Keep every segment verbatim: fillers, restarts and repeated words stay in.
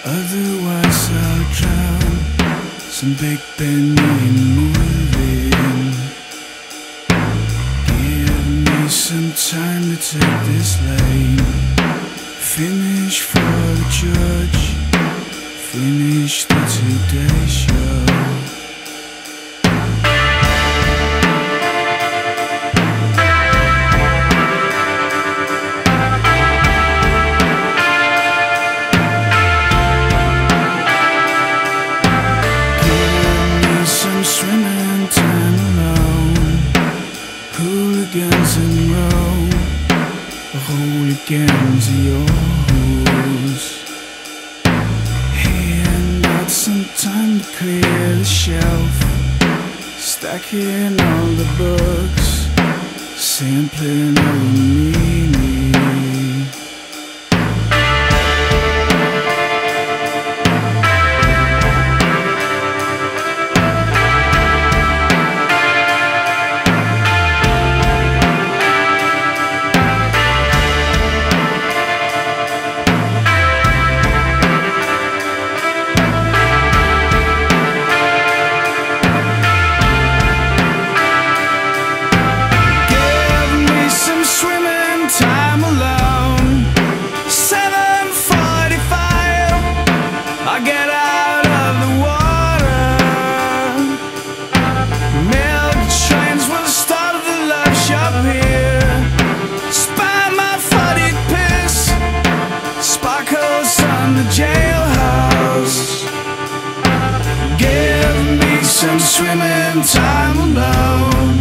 Otherwise I'll drown. Some Big Ben moving. Give me some time to take this lane. Finish for the judge. Finish the Today Show. Swimming time alone. Hooligans in Rome. The hooligans are yours. Hand out some time to clear the shelf. Stacking all the books. Sampling all the meaning. Time alone. seven forty-five, I get out of the water. Milk trains will start at the love shop here. Spy my footy piss. Sparkles on the jailhouse. Give me some swimming time alone.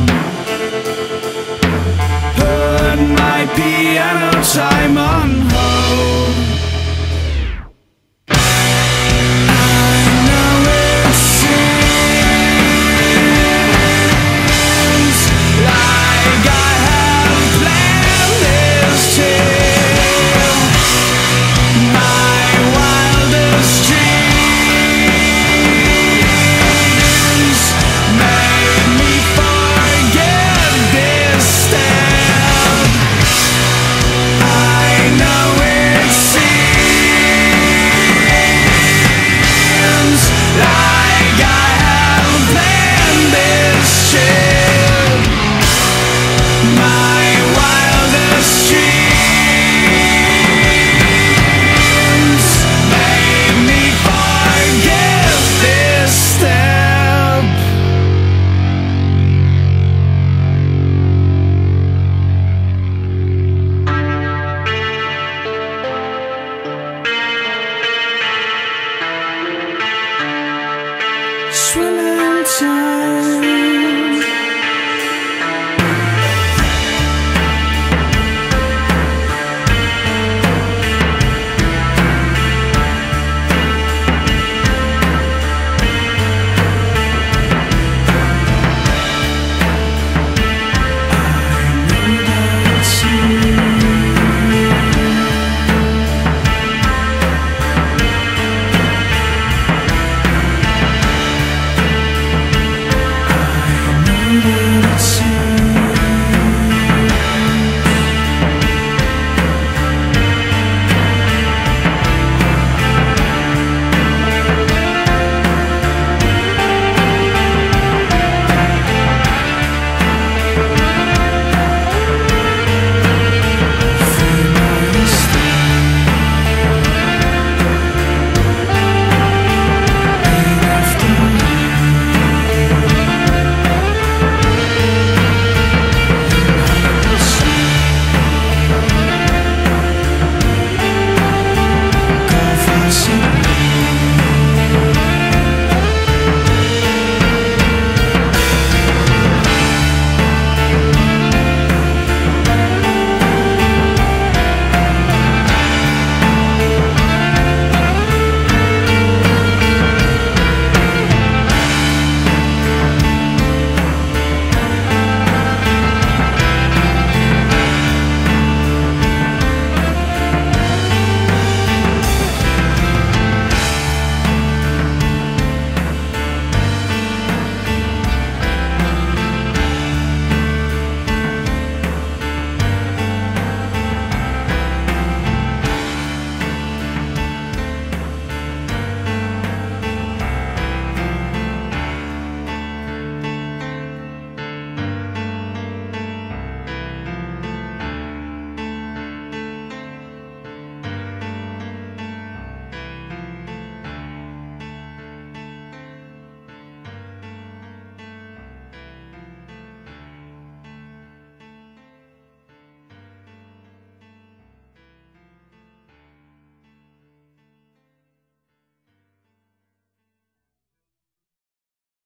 Put my piano time on hold.